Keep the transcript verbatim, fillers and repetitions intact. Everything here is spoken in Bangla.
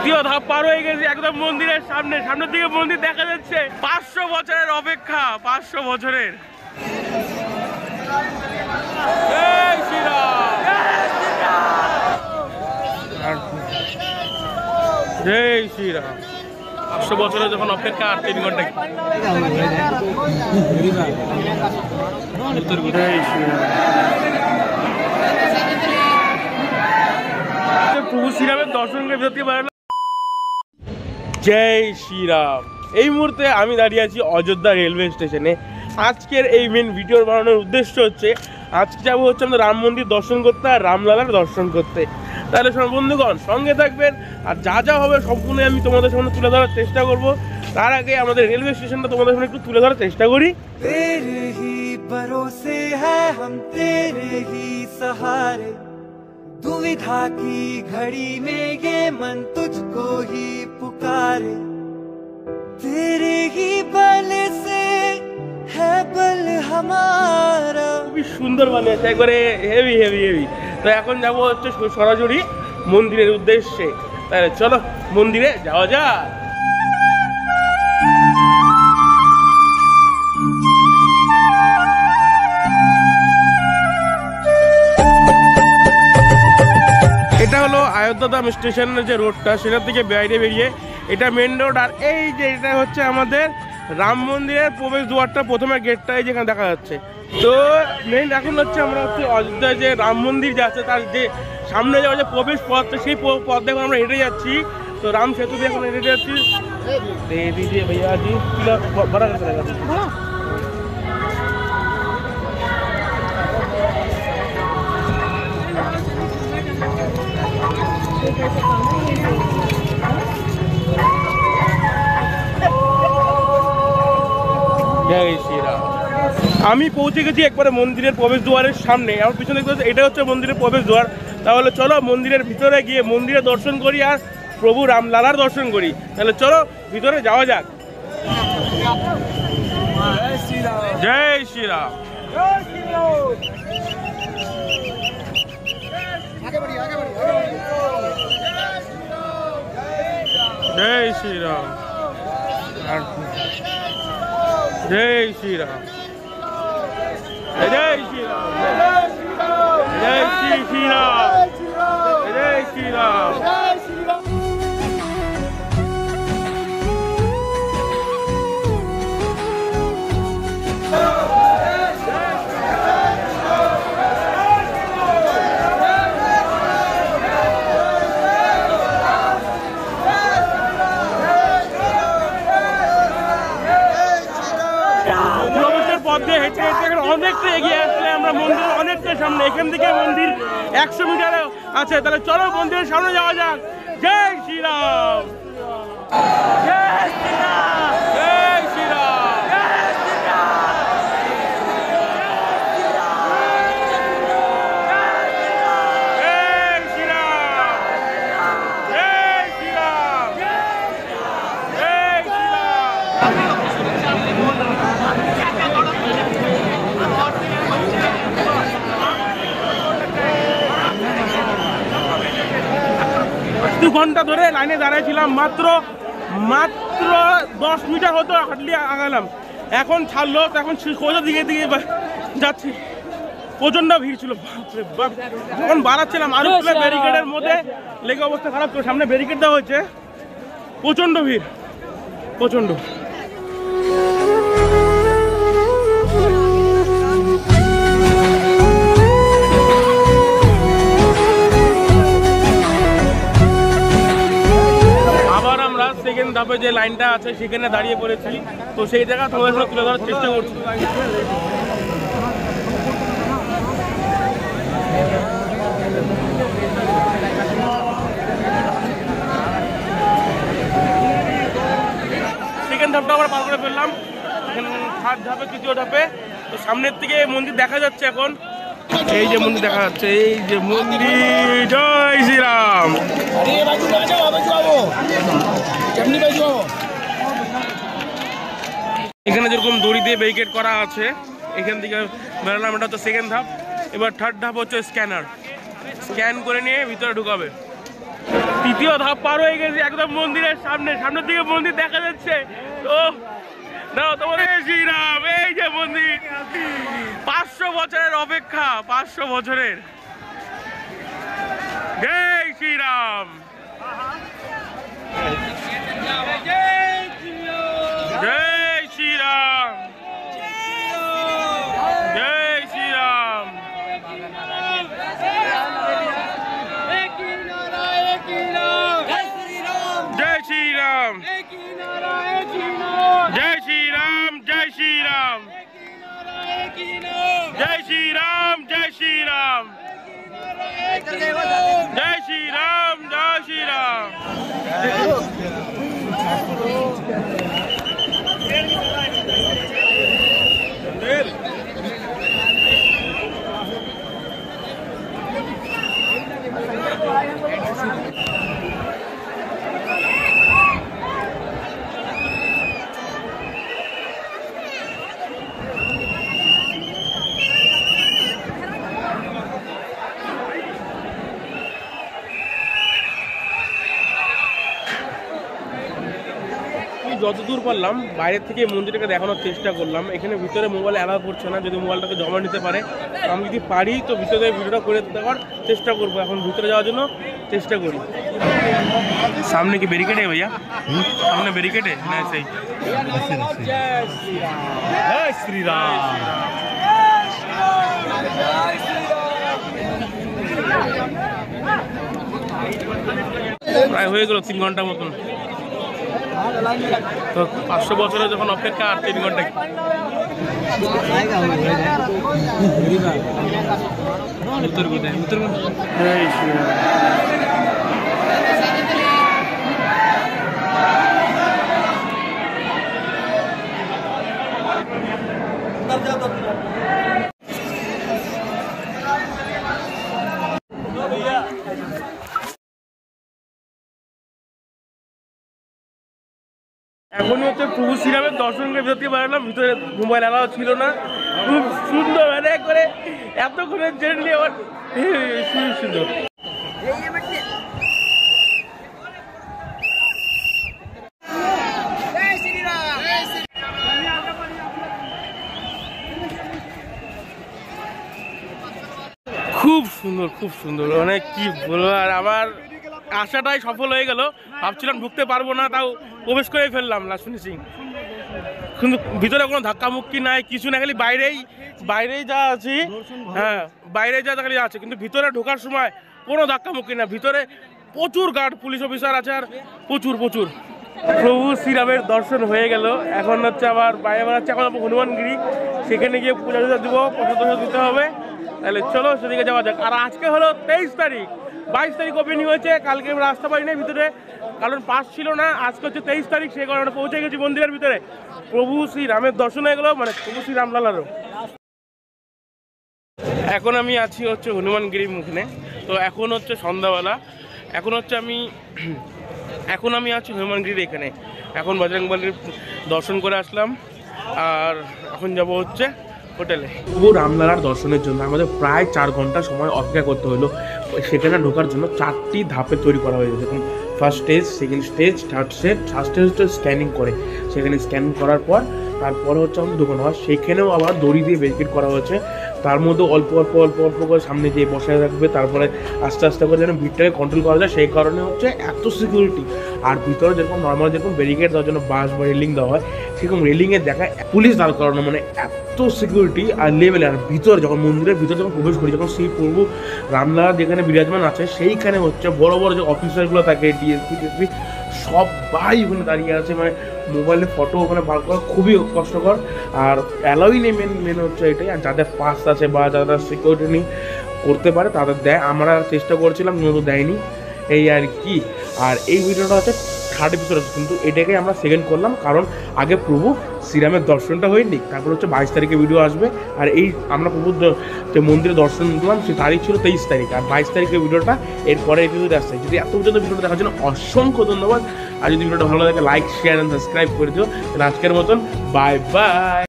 তৃতীয় ধাপ পার হয়ে গেছে, একদম মন্দিরের সামনে, সামনের দিকে মন্দির দেখা যাচ্ছে। পাঁচশো বছরের অপেক্ষা, পাঁচশো বছরের। জয় শ্রীরাম, জয় শ্রীরাম। পাঁচশো বছরের যখন অপেক্ষা, আর তিন ঘন্টা। জয় শ্রীরাম। প্রভু শ্রীরামের দর্শন করে ভিতর থেকে বেরোলাম। জয় শ্রীরাম। এই মুহূর্তে আমি দাঁড়িয়ে আছি অযোধ্যা রেলওয়ে স্টেশনে। আজকের এই মেন ভিডিও বানানোর উদ্দেশ্য হচ্ছে, আজকে যাবো হচ্ছে আমরা রাম মন্দির দর্শন করতে আর রামলালার দর্শন করতে। তাহলে সব বন্ধুগণ সঙ্গে থাকবেন, আর যা যা হবে সম্পূর্ণ আমি তোমাদের সামনে তুলে ধরার চেষ্টা করব। তার আগে আমাদের রেলওয়ে স্টেশনটা তোমাদের সামনে একটু তুলে ধরার চেষ্টা করি। तेरे ही भरोसे हैं हम, तेरे ही सहारे, दुविधा की घड़ी में ये मन तुझको ही पुकारे, तेरे ही बल से है बल हमारा। খুবই সুন্দর বানিয়েছে, একবারে হেভি হেভি হেভি। তো এখন যাবো হচ্ছে সরাসরি মন্দিরের উদ্দেশ্যে। তাহলে চলো মন্দিরে যাওয়া যাক। এটা হলো অযোধ্যাধাম স্টেশনের যে রোডটা, সেটার থেকে বাইরে বেরিয়ে এটা মেন রোড। আর এই যে এটা হচ্ছে আমাদের রাম মন্দিরের প্রবেশ দুয়ারটা, প্রথমে গেটটাই যেখানে দেখা যাচ্ছে। তো মেন এখন হচ্ছে আমরা হচ্ছে অযোধ্যায় যে রাম মন্দির যাচ্ছে তার যে সামনে যাওয়া যে প্রবেশ পথ, সেই পথ দেখো আমরা হেঁটে যাচ্ছি। তো রাম সেতু দিয়ে এখন হেঁটে যাচ্ছি। দিদি ভাইয়া জি বড় জয় শ্রীরাম। আমি পৌঁছে গেছি একবারে মন্দিরের প্রবেশ দুয়ারের সামনে। আমার পিছনে দেখতে এটা হচ্ছে মন্দিরের প্রবেশ দুয়ার। তাহলে চলো মন্দিরের ভিতরে গিয়ে মন্দিরে দর্শন করি আর প্রভু রামলালার দর্শন করি। তাহলে চলো ভিতরে যাওয়া যাক। জয় শ্রীরাম। জয় শ্রীরাম, জয় শ্রীরাম, জয় শ্রীরাম, জয় শ্রী শ্রীরাম, জয় শ্রীরাম। অনেকটা এগিয়ে আসলে আমরা মন্দির অনেকটা সামনে, এখান থেকে মন্দির একশো মিটার আছে। তাহলে চলো মন্দিরের সামনে যাওয়া যাক। জয় শ্রীরাম, জয় শ্রীরাম, জয় শ্রীরাম, জয় শ্রীরাম, জয় শ্রীরাম, জয় শ্রীরাম, জয় দু ঘন্টা ধরে লাইনে দাঁড়িয়েছিলাম, মাত্র মাত্র দশ মিটার হতো হাঁটলি আগালাম। এখন ছাড়লো, তো এখন সোজা দিকে দিকে যাচ্ছি। প্রচন্ড ভিড় ছিল, যখন বাড়াচ্ছিলাম আরো ব্যারিকেডের মধ্যে লেগে অবস্থা খারাপ ছিল। সামনে ব্যারিকেড দেওয়া হয়েছে, প্রচন্ড ভিড়, প্রচন্ড। সেকেন্ড ধাপে যে লাইনটা আছে সেখানে দাঁড়িয়ে পড়েছি। তো সেই জায়গা তোমাদের সাথে তুলে ধরার চেষ্টা করছি। সেকেন্ড ধাপটা আমরা পার করে ফেললাম, থার্ড ধাপে, তৃতীয় ধাপে। তো সামনের থেকে মন্দির দেখা যাচ্ছে এখন। এই যে মন্দির দেখা যাচ্ছে, এই যে মন্দির। জয় শ্রীরাম। এখানে যেরকম দড়ি দিয়ে ব্যারিকেড করা আছে, এখান থেকে বেরোলাম। এটা হচ্ছে সেকেন্ড ধাপ। এবার থার্ড ধাপ হচ্ছে স্ক্যানার, স্ক্যান করে নিয়ে ভিতরে ঢুকাবে। তৃতীয় ধাপ পার হয়ে গেছে, একদম মন্দিরের সামনে, সামনের দিকে মন্দির দেখা যাচ্ছে। তো না তোমাদের শ্রীরাম, এই যে মন্দির, পাঁচশো বছরের অপেক্ষা, পাঁচশো বছরের। জয় শ্রীরাম, জয় শ্রীরাম, জয় শ্রীরাম। जय श्री राम, जय श्री राम, जय श्री राम, जय श्री राम, जय श्री राम, जय श्री राम, जय श्री राम। যতদূর পারলাম বাইরের থেকে মন্দিরটাকে দেখানোর চেষ্টা করলাম। এখানে ভিতরে মোবাইল অ্যালাউ করছে না, যদি মোবাইলটাকে জমা নিতে পারে। আমি যদি পারি তো ভিতরে ভিডিওটা করে দেওয়ার চেষ্টা করবো। এখন ভিতরে যাওয়ার জন্য চেষ্টা করি। সামনে কি ব্যারিকেডে ভাইয়া? সামনে ব্যারিকেডে না সেই জয় শ্রীরাম। প্রায় হয়ে গেল তিন ঘন্টার মতন। তো পাঁচশো বছরের যখন অপেক্ষা, আর তিন ঘন্টা। উত্তর কোথায়? উত্তর এখনই হচ্ছে প্রভু শ্রীরামের দর্শন করে ভিতর থেকে বেরোলাম। ভিতরে মোবাইল অ্যালাউ ছিল না। খুব সুন্দর, মানে করে এতক্ষণের জার্নি আমার সুন্দর। খুব সুন্দর, খুব সুন্দর, মানে কি বলবো। আর আমার আশাটাই সফল হয়ে গেল। ভাবছিলাম ঢুকতে পারবো না, তাও প্রবেশ করে ফেললাম লাস্ট ফিনিশিং। কিন্তু ভিতরে কোনো ধাক্কামুক্কি নাই, কিছু না, খালি বাইরেই বাইরেই যা আছি। হ্যাঁ, বাইরে যা খালি আছে, কিন্তু ভিতরে ঢোকার সময় কোনো ধাক্কামুক্কি না। ভিতরে প্রচুর গার্ড, পুলিশ অফিসার আছে, আর প্রচুর প্রচুর। প্রভু শ্রীরামের দর্শন হয়ে গেল। এখন হচ্ছে আবার বাইরে বেড়াচ্ছে। এখন হনুমানগিরি, সেখানে গিয়ে পূজা টুজা দিব, প্রসাদ টসাদ দিতে হবে। তাহলে চলো সেদিকে যাওয়া যাক। আর আজকে হলো তেইশ তারিখ, বাইশ তারিখ ওপেনিং হয়েছে। কালকে রাস্তা পাই নাই ভিতরে, কারণ পাস ছিল না। আজকে হচ্ছে তেইশ তারিখ, সেই কারণে পৌঁছে গেছি মন্দিরের ভিতরে। প্রভু শ্রী রামের দর্শন হয়ে গেল, মানে প্রভু শ্রী রামলালারও। এখন আমি আছি হচ্ছে হনুমানগিরির মুখে। তো এখন হচ্ছে সন্ধ্যাবেলা। এখন হচ্ছে আমি এখন আমি আছি হনুমানগিরির এখানে। এখন বজরংবলীর দর্শন করে আসলাম, আর এখন যাব হচ্ছে হোটেলে। প্রভু রামলালার দর্শনের জন্য আমাদের প্রায় চার ঘন্টা সময় অপেক্ষা করতে হলো। সেখানে ঢোকার জন্য চারটি ধাপে তৈরি করা হয়েছে। যেরকম first stage, second stage, third stage. Third stage হচ্ছে স্ক্যানিং করে, সেখানে স্ক্যান করার পর তারপরে হচ্ছে আমাদের ঢোকানো হয়। সেখানেও আবার দড়ি দিয়ে ব্যারিকেড করা হয়েছে। তার মধ্যে অল্প অল্প অল্প অল্প করে সামনে গিয়ে বসায় রাখবে, তারপরে আস্তে আস্তে করে যেন ভিড়টাকে কন্ট্রোল করা যায়, সেই কারণে হচ্ছে এত সিকিউরিটি। আর ভিতরে যেরকম নর্মাল যেরকম ব্যারিকেড দেওয়ার জন্য বাস বা রেলিং দেওয়া হয়, সেরকম রেলিংয়ে দেখা পুলিশ দাঁড় করানো, মানে এত সিকিউরিটি আর লেভেলে। আর ভিতরে যখন মন্দিরের ভিতরে যখন প্রবেশ করি, যখন সেই প্রভু রামলালা যেখানে বিরাজমান আছে, সেইখানে হচ্ছে বড় বড় যে অফিসারগুলো থাকে, ডিএসপি টিএসপি সবাই ওখানে দাঁড়িয়ে আছে। মানে মোবাইলে ফটো ওখানে বার করা খুবই কষ্টকর, আর অ্যালাউই নেই। মেন মেন হচ্ছে এটাই। আর যাদের পাস আছে বা যারা সিকিউরিটি নিয়ে করতে পারে তাদের দেয়। আমরা চেষ্টা করছিলাম কিন্তু দেয়নি, এই আর কি। আর এই ভিডিওটা হচ্ছে থার্ড এপিসোড, কিন্তু এটাকে আমরা সেকেন্ড করলাম কারণ আগে প্রভু শ্রীরামের দর্শনটা হয়নি। তারপর হচ্ছে বাইশ তারিখে ভিডিও আসবে। আর এই আমরা প্রভুর যে মন্দিরে দর্শন দিলাম, সেই তারিখ ছিল তেইশ তারিখ, আর বাইশ তারিখের ভিডিওটা এরপরে এপিসোডে আসছে। যদি এত পর্যন্ত ভিডিওটা দেখার জন্য অসংখ্য ধন্যবাদ। আর যদি ভিডিওটা ভালো লাগে লাইক, শেয়ার অ্যান্ড সাবস্ক্রাইব করে দিও। তাহলে আজকের মতন বাই বাই।